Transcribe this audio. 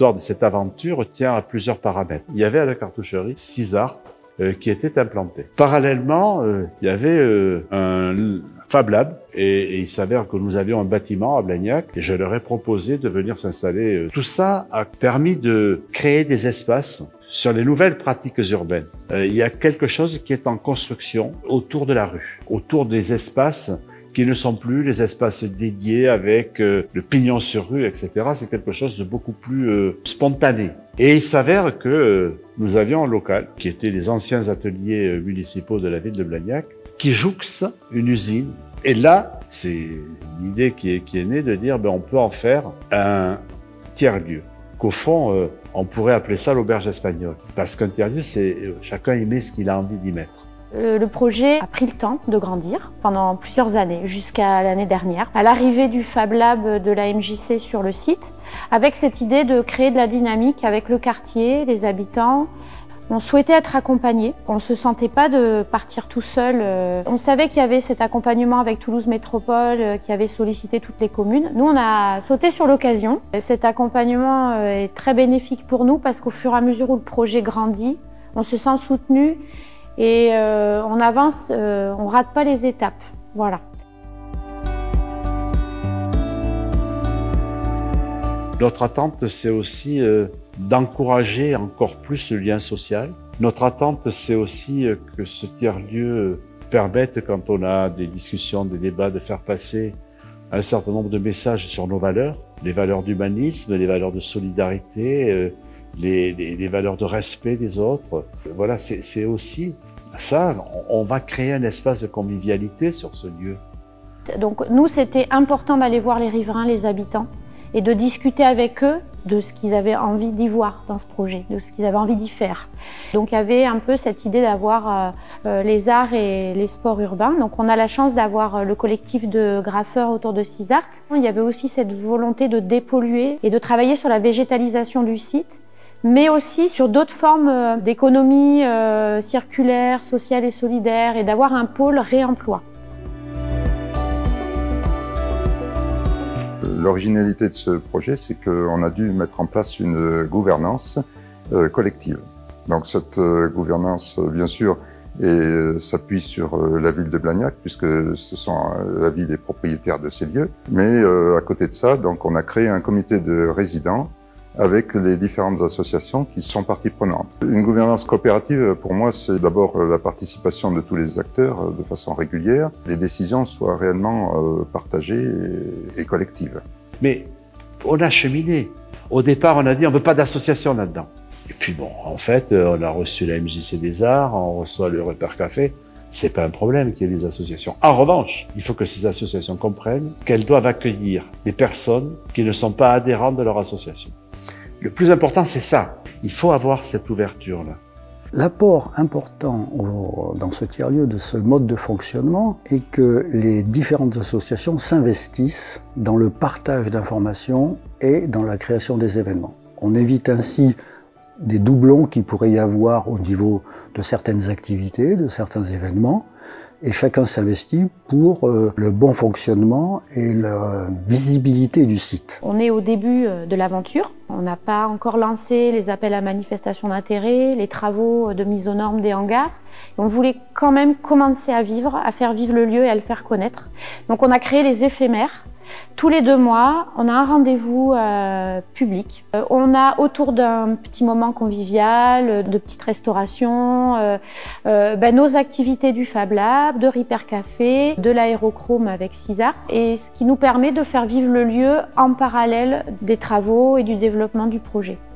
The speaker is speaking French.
l'histoire de cette aventure tient à plusieurs paramètres. Il y avait à la cartoucherie 6 arbres qui étaient implantés. Parallèlement, il y avait un Fab Lab et il s'avère que nous avions un bâtiment à Blagnac et je leur ai proposé de venir s'installer. Tout ça a permis de créer des espaces sur les nouvelles pratiques urbaines. Il y a quelque chose qui est en construction autour de la rue, autour des espaces qui ne sont plus les espaces dédiés avec le pignon sur rue, etc. C'est quelque chose de beaucoup plus spontané. Et il s'avère que nous avions un local qui était les anciens ateliers municipaux de la ville de Blagnac, qui jouxte une usine. Et là, c'est une idée qui est née de dire on peut en faire un tiers-lieu. Qu'au fond, on pourrait appeler ça l'auberge espagnole. Parce qu'un tiers-lieu, c'est chacun y met ce qu'il a envie d'y mettre. Le projet a pris le temps de grandir pendant plusieurs années, jusqu'à l'année dernière, à l'arrivée du Fab Lab de la MJC sur le site, avec cette idée de créer de la dynamique avec le quartier, les habitants. On souhaitait être accompagné, on ne se sentait pas de partir tout seul. On savait qu'il y avait cet accompagnement avec Toulouse Métropole qui avait sollicité toutes les communes. Nous, on a sauté sur l'occasion. Cet accompagnement est très bénéfique pour nous parce qu'au fur et à mesure où le projet grandit, on se sent soutenu et on avance, on rate pas les étapes. Voilà. Notre attente, c'est aussi d'encourager encore plus le lien social. Notre attente, c'est aussi que ce tiers-lieu permette, quand on a des discussions, des débats, de faire passer un certain nombre de messages sur nos valeurs, les valeurs d'humanisme, les valeurs de solidarité, les valeurs de respect des autres. Voilà, c'est aussi ça, on va créer un espace de convivialité sur ce lieu. Donc nous, c'était important d'aller voir les riverains, les habitants, et de discuter avec eux de ce qu'ils avaient envie d'y voir dans ce projet, de ce qu'ils avaient envie d'y faire. Donc il y avait un peu cette idée d'avoir les arts et les sports urbains. Donc on a la chance d'avoir le collectif de graffeurs autour de Cisart. Il y avait aussi cette volonté de dépolluer et de travailler sur la végétalisation du site, mais aussi sur d'autres formes d'économie circulaire, sociale et solidaire, et d'avoir un pôle réemploi. L'originalité de ce projet, c'est qu'on a dû mettre en place une gouvernance collective. Donc cette gouvernance, bien sûr, s'appuie sur la ville de Blagnac, puisque la ville est propriétaire de ces lieux. Mais à côté de ça, donc, on a créé un comité de résidents avec les différentes associations qui sont parties prenantes. Une gouvernance coopérative, pour moi, c'est d'abord la participation de tous les acteurs de façon régulière. Les décisions soient réellement partagées et collectives. Mais on a cheminé. Au départ, on a dit on ne veut pas d'association là-dedans. Et puis bon, en fait, on a reçu la MJC des Arts, on reçoit le Repère Café. C'est pas un problème qu'il y ait des associations. En revanche, il faut que ces associations comprennent qu'elles doivent accueillir des personnes qui ne sont pas adhérentes de leur association. Le plus important, c'est ça. Il faut avoir cette ouverture-là. L'apport important dans ce tiers-lieu de ce mode de fonctionnement est que les différentes associations s'investissent dans le partage d'informations et dans la création des événements. On évite ainsi des doublons qu'il pourrait y avoir au niveau de certaines activités, de certains événements, et chacun s'investit pour le bon fonctionnement et la visibilité du site. On est au début de l'aventure. On n'a pas encore lancé les appels à manifestation d'intérêt, les travaux de mise aux normes des hangars. On voulait quand même commencer à vivre, à faire vivre le lieu et à le faire connaître. Donc on a créé les éphémères. Tous les 2 mois, on a un rendez-vous public. On a autour d'un petit moment convivial, de petites restaurations, nos activités du Fab Lab, de Repère Café, de l'aérochrome avec Cisart, et ce qui nous permet de faire vivre le lieu en parallèle des travaux et du développement du projet.